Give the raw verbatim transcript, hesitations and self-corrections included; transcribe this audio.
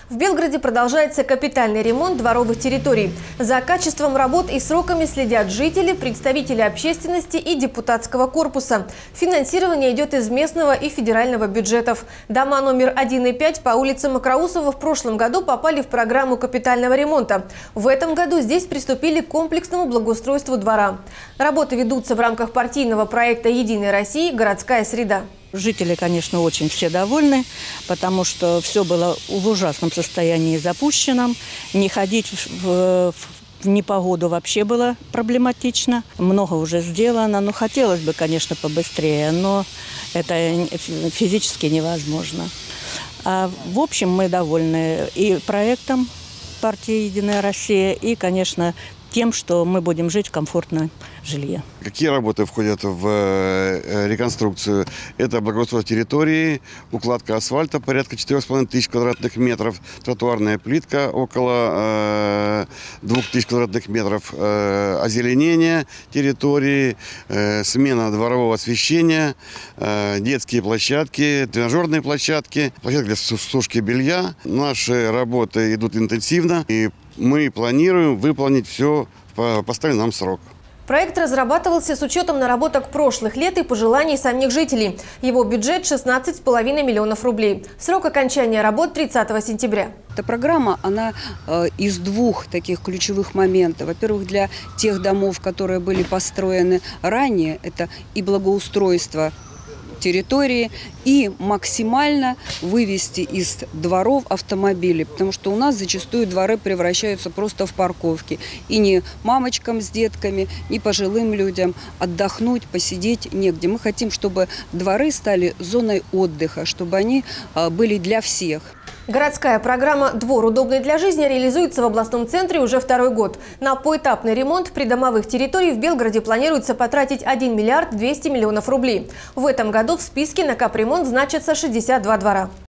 В Белгороде продолжается капитальный ремонт дворовых территорий. За качеством работ и сроками следят жители, представители общественности и депутатского корпуса. Финансирование идет из местного и федерального бюджетов. Дома номер один и пять по улице Мокроусова в прошлом году попали в программу капитального ремонта. В этом году здесь приступили к комплексному благоустройству двора. Работы ведутся в рамках партийного проекта «Единой России. Городская среда». Жители, конечно, очень все довольны, потому что все было в ужасном состоянии запущенном. Не ходить в, в непогоду вообще было проблематично. Много уже сделано. Ну, хотелось бы, конечно, побыстрее, но это физически невозможно. А в общем, мы довольны и проектом партии «Единая Россия», и, конечно, тем, что мы будем жить в комфортном жилье. Какие работы входят в реконструкцию? Это благоустройство территории, укладка асфальта порядка четырёх с половиной тысяч квадратных метров, тротуарная плитка около двух тысяч квадратных метров, озеленение территории, смена дворового освещения, детские площадки, тренажерные площадки, площадки для сушки белья. Наши работы идут интенсивно, и мы планируем выполнить все в поставленный нам срок. Проект разрабатывался с учетом наработок прошлых лет и пожеланий самих жителей. Его бюджет шестнадцать с половиной миллионов рублей. Срок окончания работ тридцатого сентября. Эта программа, она э, из двух таких ключевых моментов. Во-первых, для тех домов, которые были построены ранее, это и благоустройство территории, и максимально вывести из дворов автомобили, потому что у нас зачастую дворы превращаются просто в парковки. И ни мамочкам с детками, ни пожилым людям отдохнуть, посидеть негде. Мы хотим, чтобы дворы стали зоной отдыха, чтобы они были для всех. Городская программа «Двор удобный для жизни» реализуется в областном центре уже второй год. На поэтапный ремонт придомовых территорий в Белгороде планируется потратить один миллиард двести миллионов рублей. В этом году в списке на капремонт значатся шестьдесят два двора.